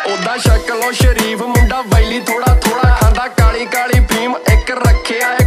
ओदा शक्लों शरीफ मुंडा वैली थोड़ा थोड़ा खांदा काली काली फीम एक रखे